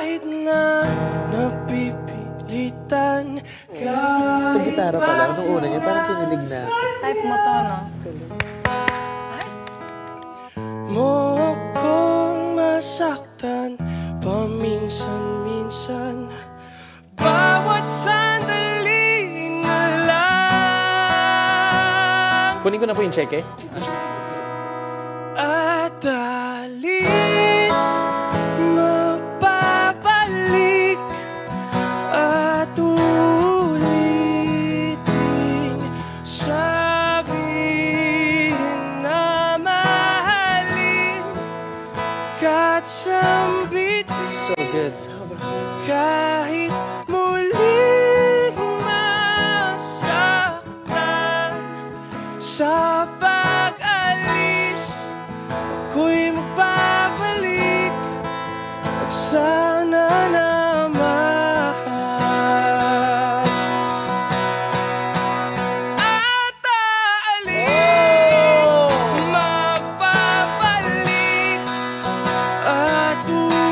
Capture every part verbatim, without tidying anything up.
kahit na napipilitan. Sa gitara pala, nung una niya, parang kinilig na. Type mo to, no? Mo kong masaktan paminsan-minsan, bawat sandali na lang. Kunin ko na po yung cheque. At alis, magbabalik at ulitin, sabihin na mahalin ka't sambit. So good. Kahit muling masaktan sa pag-alis, ako'y magbabalik at sana naman. At aalis, magbabalik at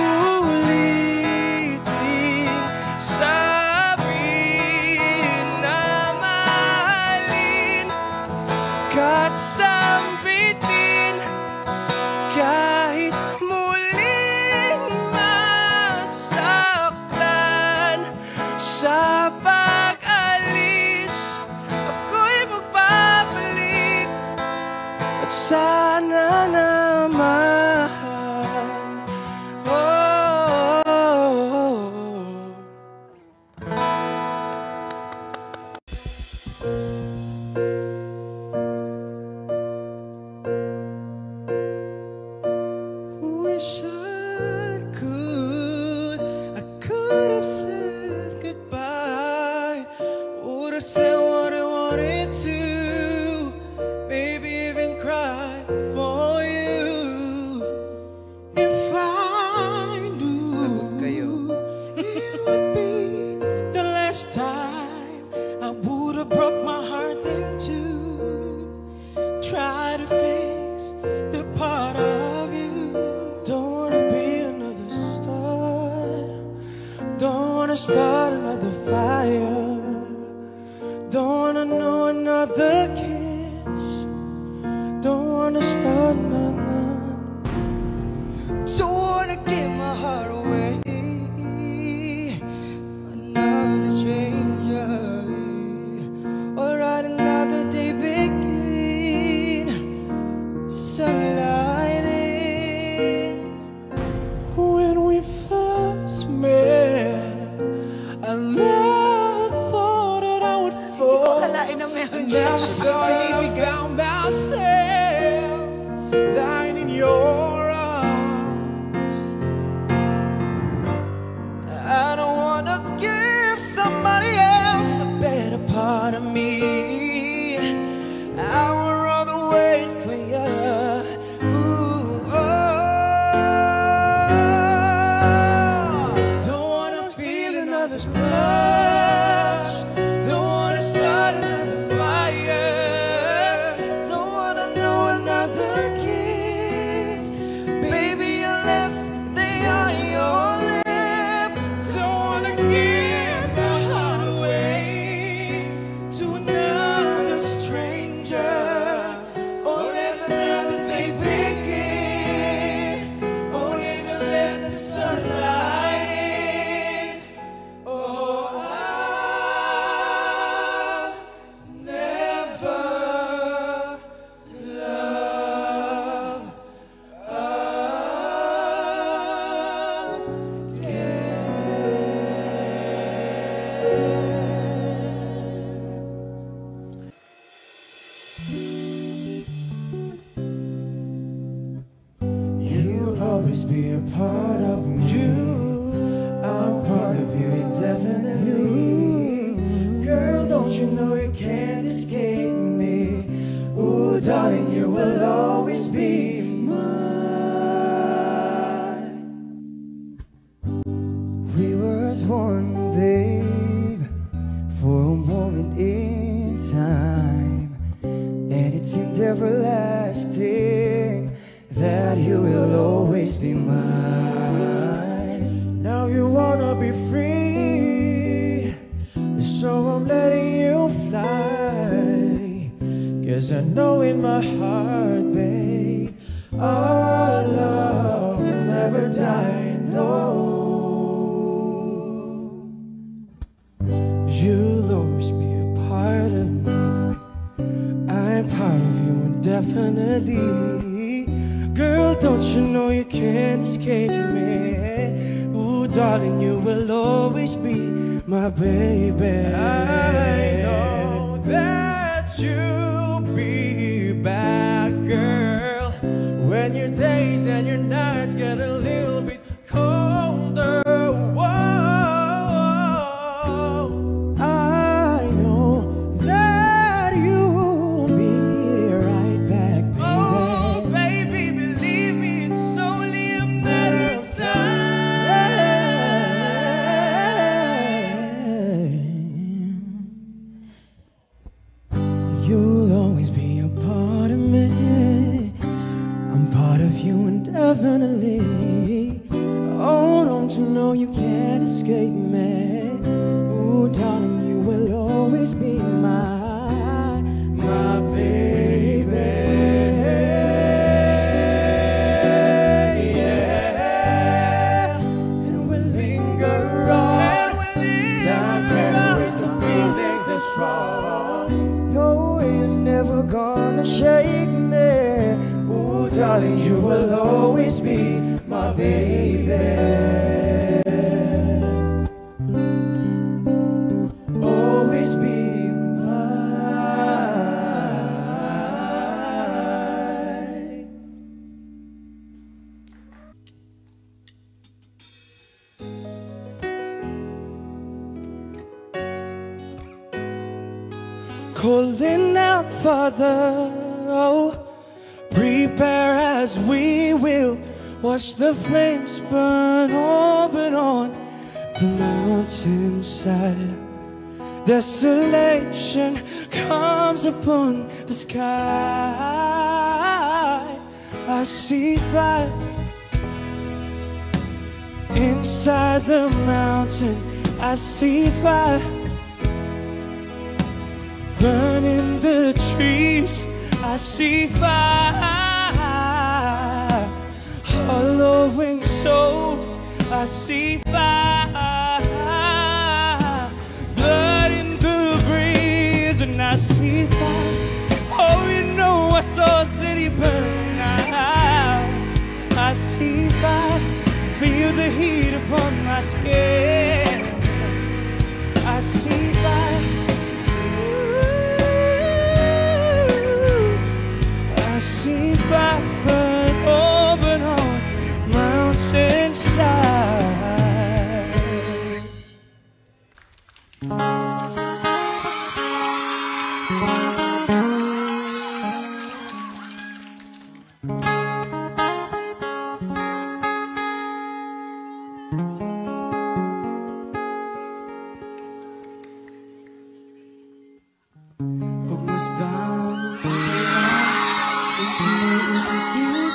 ulitin, sabihin na mahalin ka't sambitin, kahit muling masaktan sa pag-alis, ako'y magbabalik at sana naman. Wish I could, I could have said goodbye, would have said what I wanted to, maybe even cried for you. If I knew it would be the last time, I would have broke my heart in two, try to fix the part of you. Don't wanna be another star, don't wanna start another fire, don't wanna know another kiss, don't wanna start another, don't wanna give my heart away, another stranger, or write another day begin, sunlight in. When we first met, I never thought that I would fall. Kalain na meron And siya. now I sort of found myself lying in your arms. I don't wanna give somebody else a better part of me. I would rather wait for you. Ooh, oh. Don't wanna feel another touch, don't wanna start another fire, don't wanna know another kiss, baby, unless they are your lips. Don't wanna give my heart away to another stranger, or let another day begin, only to let the sunlight in. Oh, I'll never love again. You'll always be a part of you, I'm part of you indefinitely. Girl, don't you know you can't escape me? Ooh, darling, you will always be mine. We were as one, babe, for a moment in time, and it seemed everlasting that you will always be mine. Now you wanna be free, so I'm letting you fly. Cause I know in my heart, babe, our love will never die, no. You'll always be a part of me. I'm part of you indefinitely. Girl, don't you know you can't escape me? Ooh, darling, you will always be my baby. I know that you'll be back, girl, when your days and your nights get a little bit colder. Whoa, I know that you'll be right back, baby. Oh, baby, believe me, it's only a matter of time. You'll always be a part of me. I'm part of you indefinitely. Oh, don't you know you can't escape me? Ooh, darling, you will always be my, my baby. Yeah, and we'll linger on. Time can't erase a feeling this strong. No, you're never gonna shake me. Ooh, darling, you will always be my baby. Always be mine. Calling out, Father, oh, prepare as we will. Watch the flames burn open on the mountainside. Desolation comes upon the sky. I see fire inside the mountain. I see fire burning the trees. I see fire hollowing souls. I see fire, blood in the breeze, and I see fire. Oh, you know I saw a city burning out. I see fire, feel the heat upon my skin. I see fire. I see fire burn open on mountainside. Pagmasdan,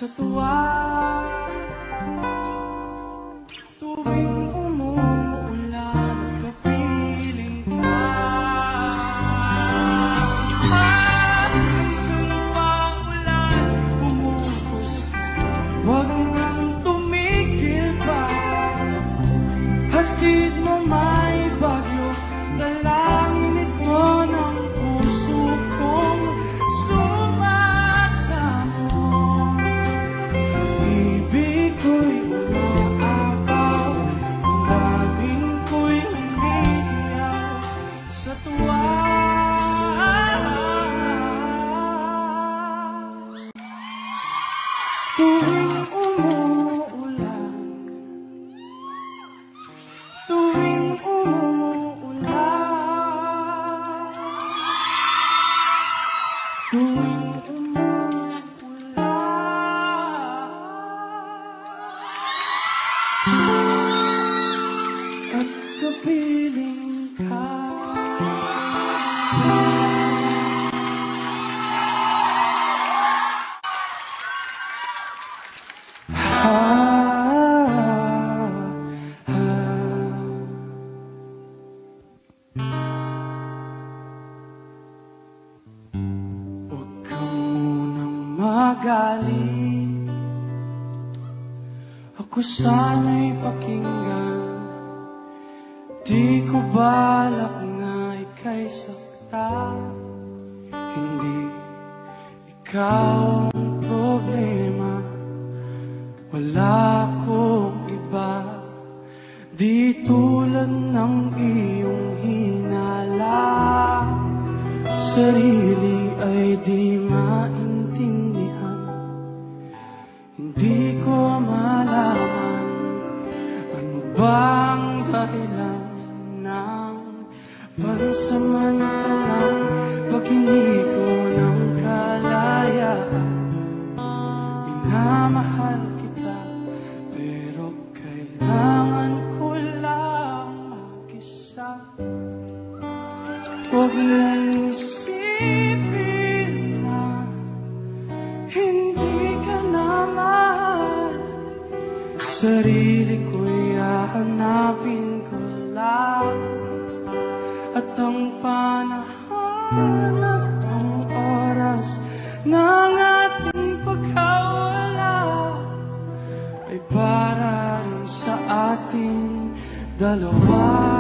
sa tuwa. Tuwing umuulan, kapiling ka. At minsan maulan, bumuhos ka. Huwag nang tumigil pa. Hatid mo may bagyo, dalangin ito ng puso kong sumasamo. Ibig ko'y umaapaw, ang daming ko'y umiiyak sa tuwa. Tuwing umuulan, tuwing umuulan, tuwing umuulan, at kapiling ka. Huwag ka munang magaling, ako sana'y pakinggan. Di ko balak na ika'y saktan, hindi ikaw ang problema. Wala akong iba, di tulad ng iyong hinala. Sarili ay di maintindihan, hindi ko malaman ano bang dahilan ng pansamantalang pag-ibig ko ng kalayaan. Minamahal kita, pero kailangan ko lang mag-isa. Huwag mong isipin na hindi ka na mahal. Sarili ko'y hahanapin ko lang, at ang panahon at ang oras ng ating pagkawala ay para rin sa ating dalawa.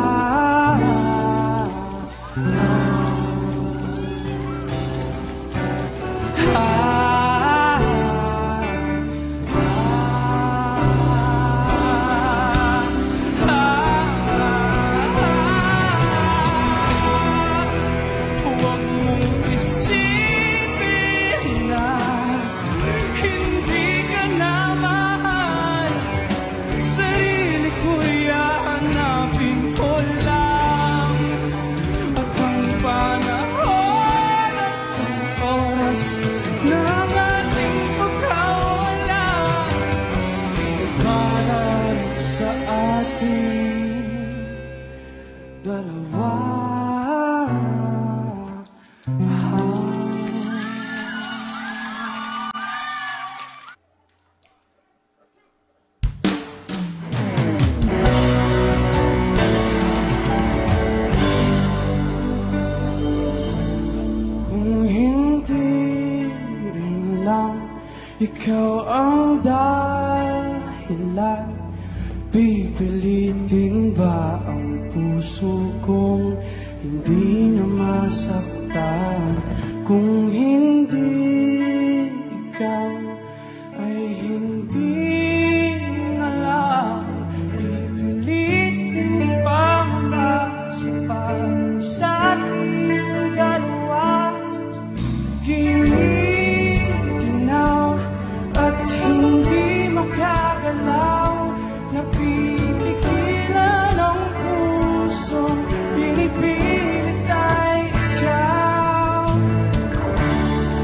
Huwag mong isipin na hindi ka na mahal. Sarili ko'y hahanapin ko lang, at ang panahon at ang oras ng ating pagkawala ay para rin sa ating dalawa. Kung hindi rin lang ikaw ang dahilan, pipilitin ba ang puso kong hindi na masaktan? Kung hindi ikaw ay hindi na lang, pipilitin pa mula sa pag-isating dalawa. Giniginaw at hindi makagalaw, napipigilan ang pusong pinipilit ay ikaw.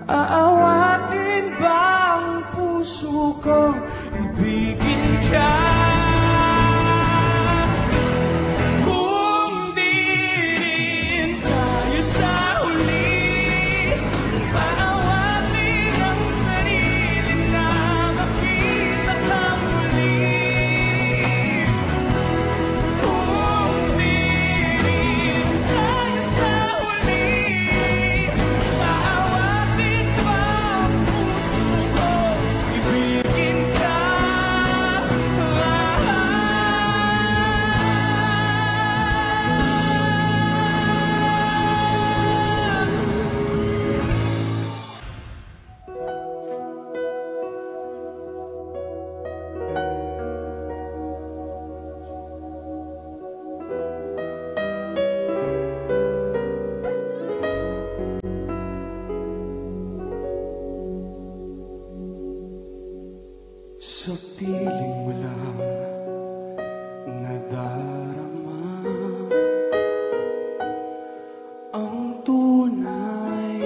Aawatin ba ang puso ko? Ibigin ka. Kung di rin tayo sa uli, aawatin ang sarili na makita ka muli. Kung di rin tayo sa uli, aawatin ba ang puso ko? Ibigin ka. Sa piling mo lang nadarama ang tunay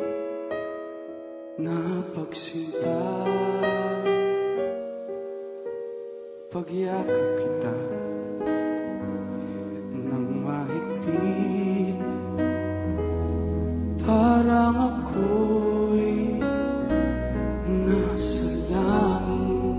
na pagsinta. Pagyakap kita ng mahigpit, parang ako'y nasa langit.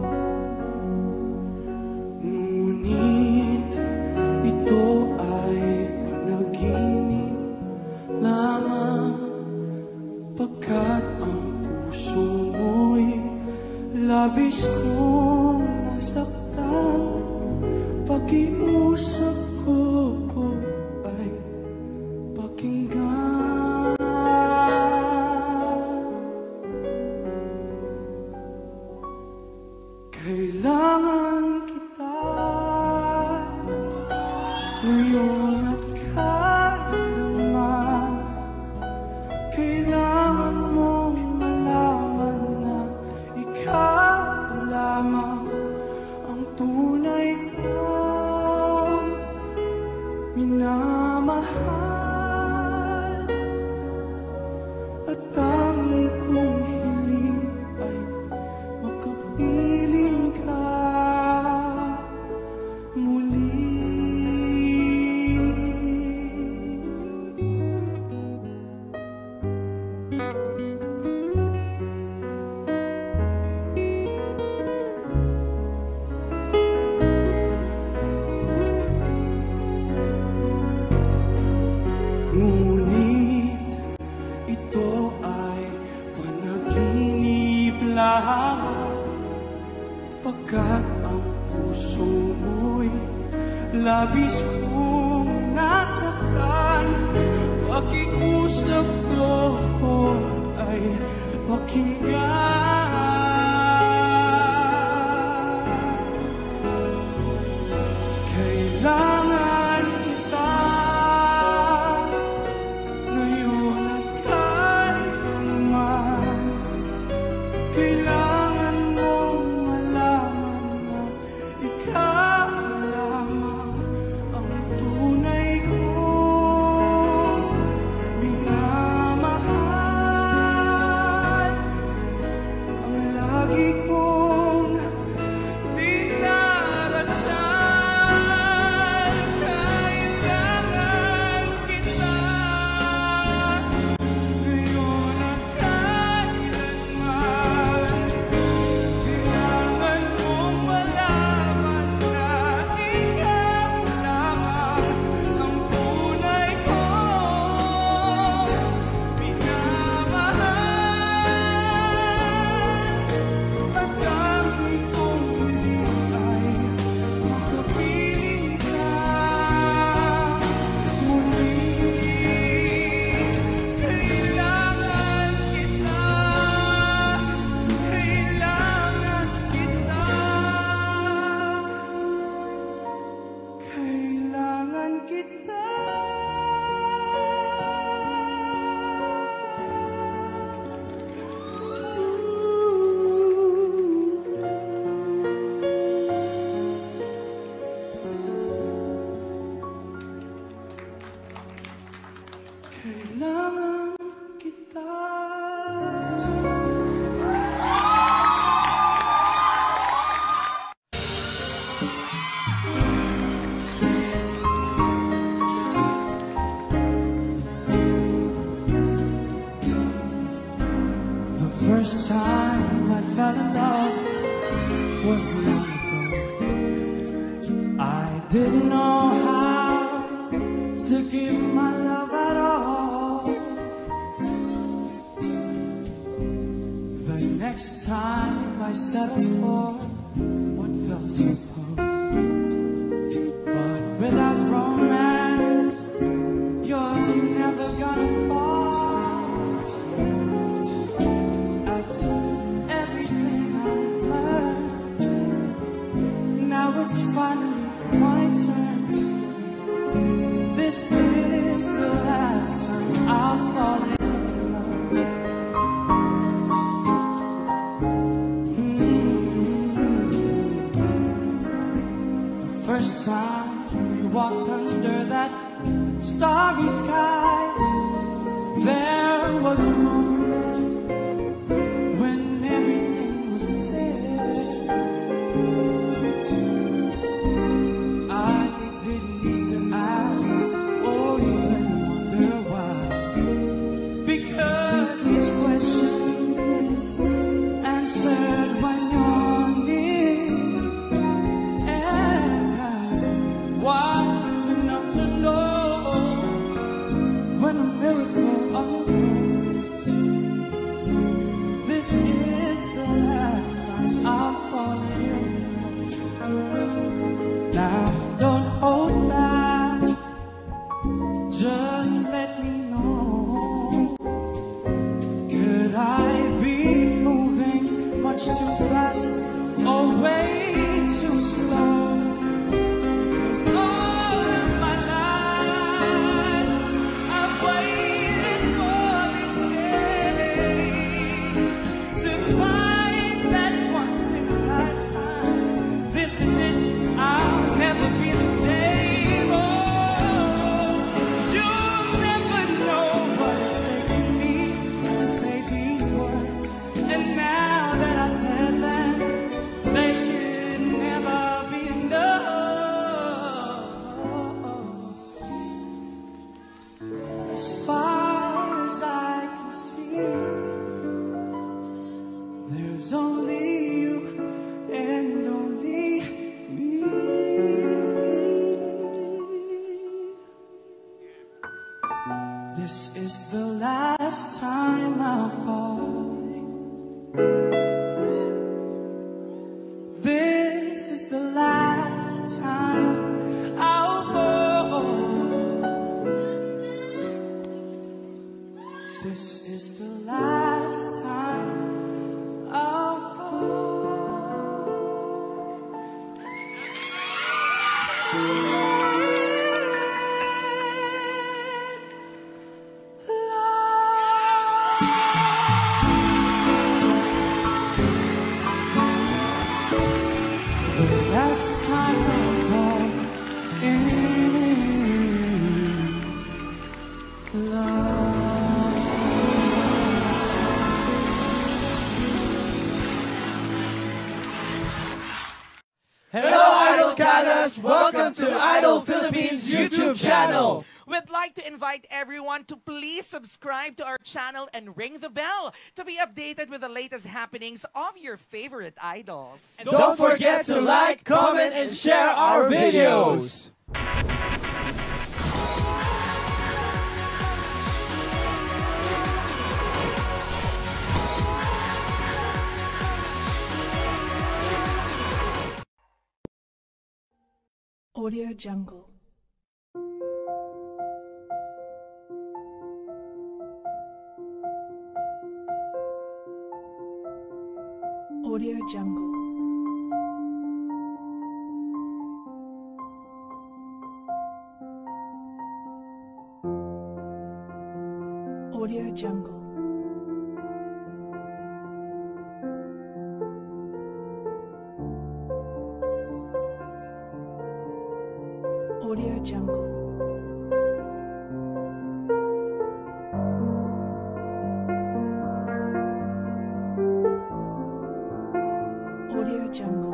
Ngunit ito ay panaginip lamang, pagkat ang puso mo'y labis kong nasaktan. Pakiusap ko ko ay pakinggan. Kailangan kita ngayon at kailanman. Kailangan mong malaman na ikaw lamang ang tunay kong minamahal. At tanging kong hiling ay makapiling ka muli. Ngunit ito ay panaginip lamang, pagkat ang puso mo'y labis kong nasaktan. Pakiusap ko ko ay pakinggan. Kailangan kita ngayon at kailanman. Kailangan mong malaman na ikaw lamang ang tunay kong minamahal. our love was long ago. I didn't know how to give my love at all. The next time I settled for what felt so close, but without romance, you're never gonna fall. After everything I've learned, now it's finally my turn. This is the last time I'll fall in love. Mm-hmm. The first time we walked under that starry sky, there was a moment when everything was clear. I didn't need to ask or even wonder why, because each question is answered when you're near. And I was enough to know when a miracle unfolds. This is the last time I'll fall in. Now don't hold back, just let me know. Could I be moving much too fast or way too slow? 'Cause all of my life I've waited for this day, to find that once in a lifetime. This is it, I'll never be the same. Oh, you'll never know what it's taken me to say these words. And now that I said them, they could never be enough. As far as I can see, there's only you and only me. This is the last time I'll fall. This is the last time I'll fall. This is the last time I'll fall. The last time I'll fall in love. Hello, Idol Canas! Welcome to Idol Philippines YouTube channel! We'd like to invite everyone to please subscribe to our channel and ring the bell to be updated with the latest happenings of your favorite idols. And Don't forget to like, comment, and share our videos! Audio Jungle. Audio Jungle. Audio Jungle. Audio Jungle. Audio Jungle.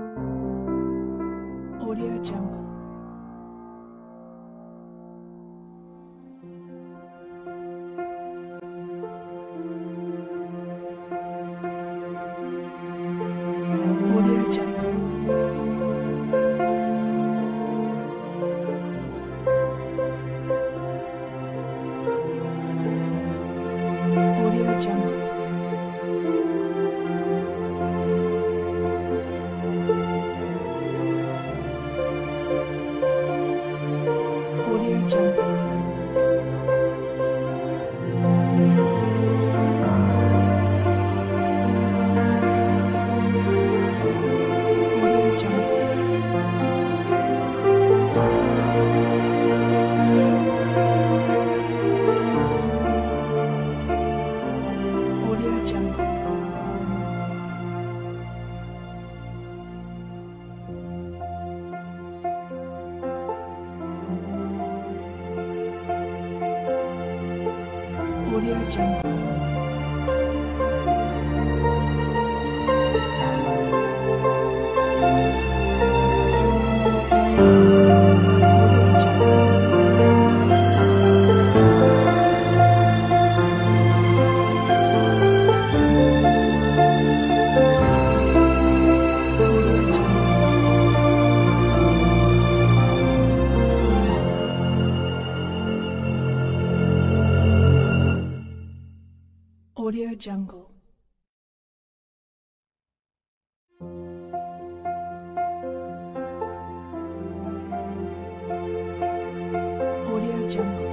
Audio Jungle. Audio Jungle. Audio Jungle. Audio Jungle.